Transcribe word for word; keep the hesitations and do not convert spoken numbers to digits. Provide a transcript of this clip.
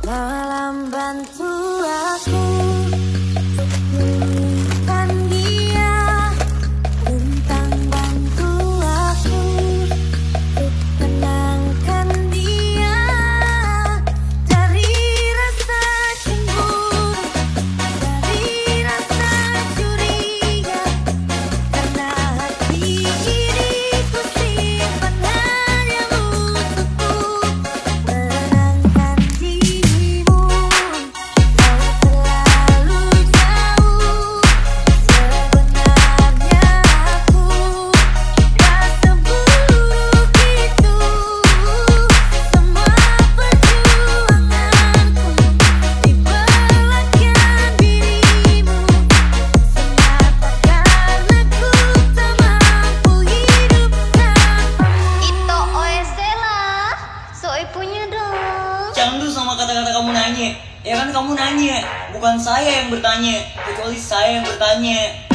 Malam bantu aku menyimpan dia, bentang bantu aku untuk tenangkan dia dari rasa cemburu, dari rasa curiga, karena hati ini ku simpan hanya untukku menenangkan dirimu. Kau terlalu jauh, sebenarnya aku gak seburuk itu. Semua perjuanganku dibelakang dirimu semata karena ku tak mampu hidup tanpamu. Ito oesela, soe punya dong. Jangan dulu sama kata-kata kamu nanya. Ya kan kamu nanya, bukan saya yang bertanya. Kecuali saya yang bertanya.